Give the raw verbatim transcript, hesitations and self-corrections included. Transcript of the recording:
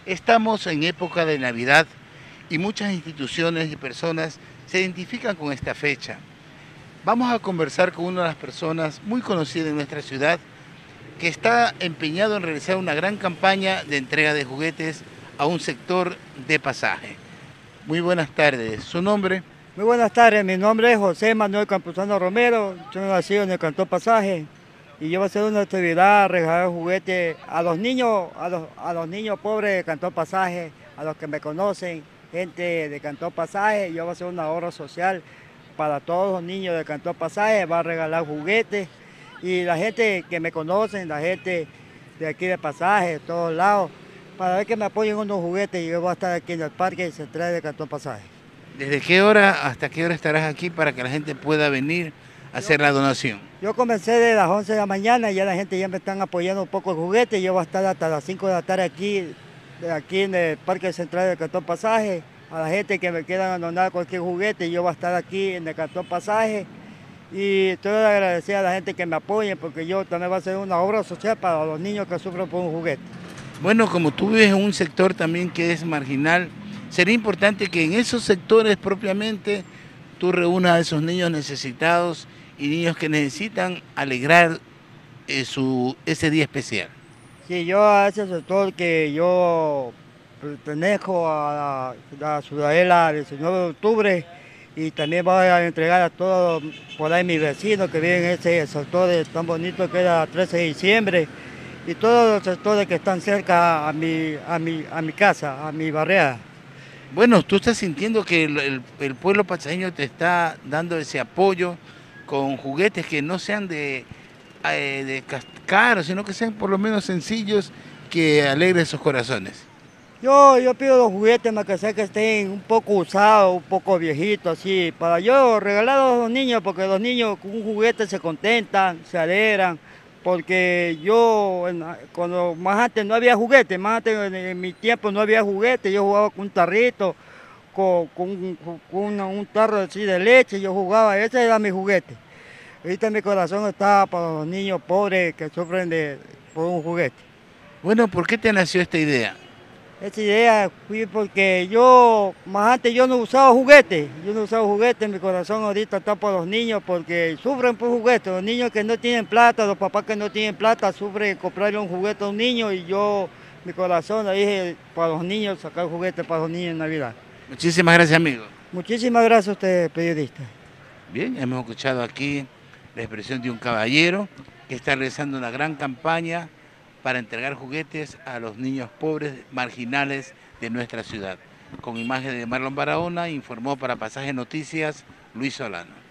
Estamos en época de Navidad y muchas instituciones y personas se identifican con esta fecha. Vamos a conversar con una de las personas muy conocidas en nuestra ciudad que está empeñado en realizar una gran campaña de entrega de juguetes a un sector de Pasaje. Muy buenas tardes. ¿Su nombre? Muy buenas tardes, mi nombre es José Manuel Campuzano Romero, soy nacido en el Cantón Pasaje y yo voy a hacer una actividad, regalar juguetes a los niños, a los, a los niños pobres de Cantón Pasaje, a los que me conocen, gente de Cantón Pasaje. Yo voy a hacer una obra social para todos los niños de Cantón Pasaje, va a regalar juguetes y la gente que me conocen, la gente de aquí de Pasaje, de todos lados, para ver que me apoyen unos juguetes y yo voy a estar aquí en el Parque Central de Cantón Pasaje. ¿Desde qué hora hasta qué hora estarás aquí para que la gente pueda venir a hacer la donación? Yo comencé de las once de la mañana y ya la gente ya me están apoyando un poco el juguete. Yo voy a estar hasta las cinco de la tarde aquí, aquí en el Parque Central del Cantón Pasaje. A la gente que me quieran donar cualquier juguete, yo voy a estar aquí en el Cantón Pasaje. Y estoy agradecido a la gente que me apoye porque yo también voy a hacer una obra social para los niños que sufren por un juguete. Bueno, como tú vives en un sector también que es marginal, sería importante que en esos sectores propiamente tú reúnas a esos niños necesitados y niños que necesitan alegrar eh, su, ese día especial. Sí, yo a ese sector que yo pertenezco a la, la ciudadela del diecinueve de octubre y también voy a entregar a todos por ahí mis vecinos que viven en ese sector tan bonito que era trece de diciembre y todos los sectores que están cerca a mi, a mi, a mi casa, a mi barriada. Bueno, tú estás sintiendo que el, el- el pueblo pasajeño te está dando ese apoyo con juguetes que no sean de, eh, de cas- caros, sino que sean por lo menos sencillos, que alegren sus corazones. Yo, yo pido los juguetes más que sea que estén un poco usados, un poco viejitos, así, para yo regalar a los niños, porque los niños con un juguete se contentan, se alegran, porque yo, en- cuando más antes no había juguetes, más antes en, en mi tiempo no había juguetes, yo jugaba con un tarrito, con, con un, con una- un tarro así de leche, yo jugaba, ese era mi juguete. Ahorita mi corazón está para los niños pobres que sufren de, por un juguete. Bueno, ¿por qué te nació esta idea? Esa idea fui porque yo, más antes yo no usaba juguetes, yo no usaba juguetes, mi corazón ahorita está por los niños porque sufren por juguetes, los niños que no tienen plata, los papás que no tienen plata sufren comprarle un juguete a un niño y yo, mi corazón le dije para los niños, sacar juguetes para los niños en Navidad. Muchísimas gracias, amigo. Muchísimas gracias a usted, periodista. Bien, hemos escuchado aquí la expresión de un caballero que está realizando una gran campaña para entregar juguetes a los niños pobres marginales de nuestra ciudad. Con imagen de Marlon Barahona, informó para Pasaje Noticias Luis Solano.